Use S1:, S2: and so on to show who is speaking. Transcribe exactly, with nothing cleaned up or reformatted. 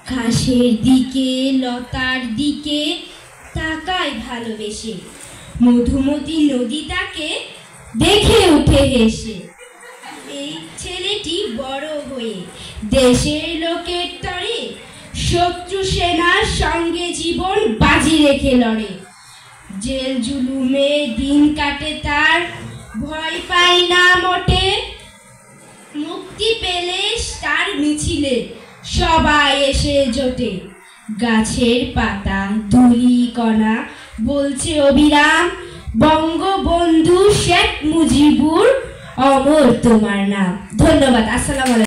S1: ঘাসের দিকে লতার দিকে তাকায় ভালোবেসে, মধুমতি নদী তাকে দেখে উঠে হেসে। এই ছেলেটি বড় হয়ে দেশের লোকের তরে শত্রু সেনার সঙ্গে জীবন বাজি রেখে লড়ে। জেল জুলুমে দিন কাটে তার, ভয় পায় না মোটে। মুক্তি পেলে তার মিছিলে সবাই এসে জোটে। গাছের পাতা ধুলি কণা বলছে অবিরাম, বঙ্গবন্ধু শেখ মুজিবুর অমর তোমার নাম। ধন্যবাদ। আসসালামু আলাইকুম।